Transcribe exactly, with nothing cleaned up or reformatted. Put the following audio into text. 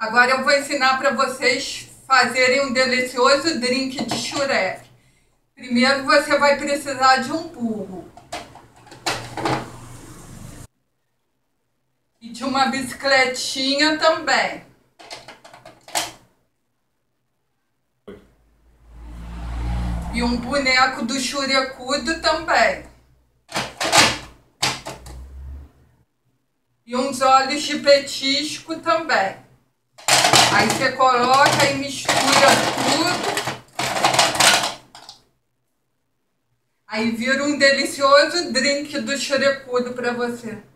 Agora eu vou ensinar para vocês fazerem um delicioso drink de xurek. Primeiro você vai precisar de um burro e de uma bicicletinha também. E um boneco do xurecudo também. E uns olhos de petisco também. Aí você coloca e mistura tudo. Aí vira um delicioso drink do xurecudo para você.